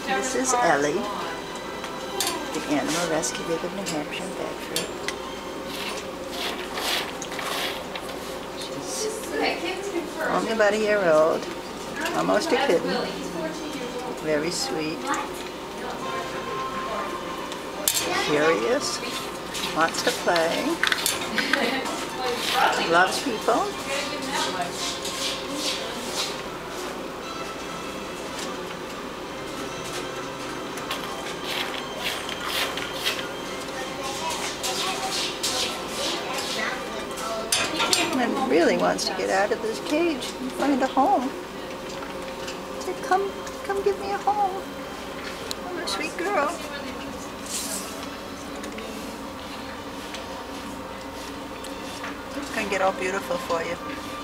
This is Ellie, the animal rescue rig of New Hampshire and Bedford. She's only about a year old, almost a kitten, very sweet, curious, wants to play, loves people. And really wants to get out of this cage and find a home. Say, come give me a home. I'm a sweet girl. It's gonna get all beautiful for you.